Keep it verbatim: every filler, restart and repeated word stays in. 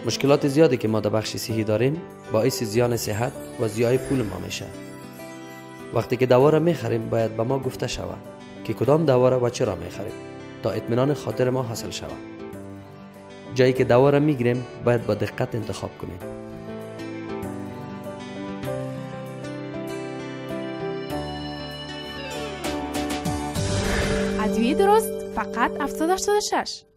مشکلات زیادی که ما در بخش صحی داریم باعث زیان صحت و ضیاع پول ما میشه. وقتی که دوا را میخریم باید به ما گفته شود که کدام دوا را و چرا میخریم تا اطمینان خاطر ما حاصل شود. جایی که دوا را میگیریم باید با دقت انتخاب کنیم. ادویه درست فقط هفتصد و هشتاد و شش.